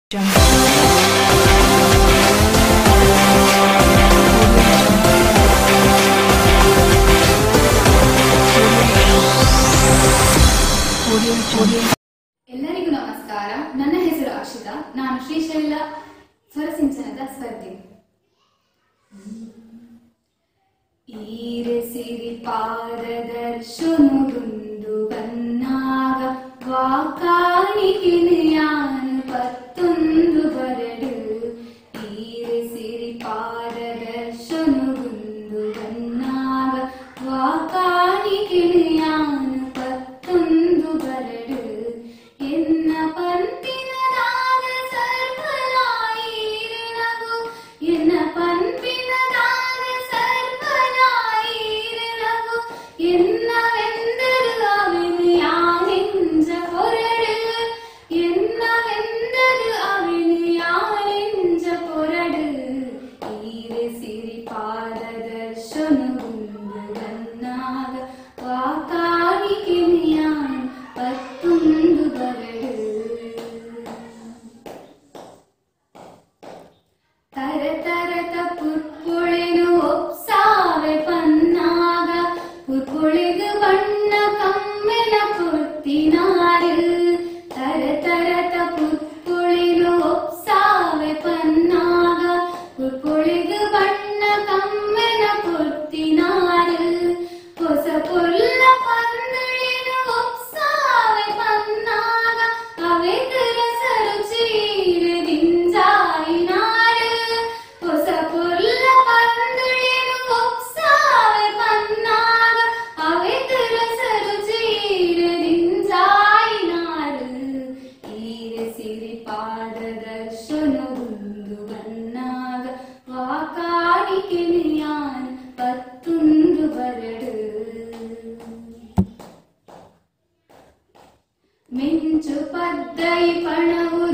ಎಲ್ಲರಿಗೂ ನಮಸ್ಕಾರ. ನನ್ನ ಹೆಸರು ಅಕ್ಷಿತಾ. ನಾನು ಶ್ರೀಶೈಲ ಸ್ವರಸಿಂಚನದ ಸ್ಪರ್ಧೆ. ಈರೆ ಸಿರಿ ಪಾದದರ್ಶನುದುಂದು ಬನ್ನಾಗ ವಾಕಾಣಿಕೆ ಯಾನು ಪತ್ತೊಂದು ಬರಡು. ಈರೆ ಸಿರಿ ಪಾದದರ್ಶನುದುಂದು ಬನ್ನಾಗ ವಾಕಾಣಿಕೆ ಯಾನು ಪತ್ತೊಂದು ಬರಡು. ಎನ್ನ ಪಂಪಿನದಾದ ಸರ್ವನಾಯಿರನಗು, ಎನ್ನ ಪಂಪಿನದಾದ ಸರ್ವನಾಯಿರನಗು, ಎನ್ನವೆಂದರು ಅವನು ಯಾನೆಂಜ ಪೊರಡು, ಎನ್ನವೆಂದರು ಅವನು ಯಾನೆಂಜ ಪೊರಡು. ಈರೆ ಸಿರಿ ಪಾದದರ್ಶನುಗುಂದು ಬನ್ನಾಗ ವಾಕಾಣಿಕೆ ಯಾನು ಪತ್ತೊಂದು ಬರಡು. ತರತರತ ಪುರ್ಪುಳೆನು ಒಪ್ಸಾವೆ ಪನ್ನಾಗ, ಪುರ್ಪುಳೆಗು ಬಣ್ಣ ಕಮ್ಮೆನ ಪುರ್ತಿನಾರು. ತರತರತ ಪುರ್ಪುಳೆನು ಒಪ್ಸಾವೆ ಪನ್ನಾಗ, ಪುರ್ಪುಳೆಗು ಬಣ್ಣ ಕಮ್ಮೆನ ಪುರ್ತಿನಾರು. ಹೊಸ ಪೊಲ್ಲ ಪಂದಳಿನು ಒಪ್ಸಾವೆ ಪನ್ನಾಗ, ಅವೆದರ ಸರುಚೀರದಿಂಜಾಯಿನಾರು. ಹೊಸ ಪೊಲ್ಲ ಪಂದಳಿನು ಒಪ್ಸಾವೆ ಪನ್ನಾಗ, ಅವೆದರ ಸರುಚೀರದಿಂಜಾಯಿನಾರು. ಈರೆ ಸಿರಿ ಪಾದದರ್ಶನುಗುಂದು ಬನ್ನಾಗ ವಾಕಾಣಿಕೆ ಯಾನು ಪತ್ತೊಂದು ಬರಡು. ಮಿಂಚು ಪದ್ದೈ ಪಣವು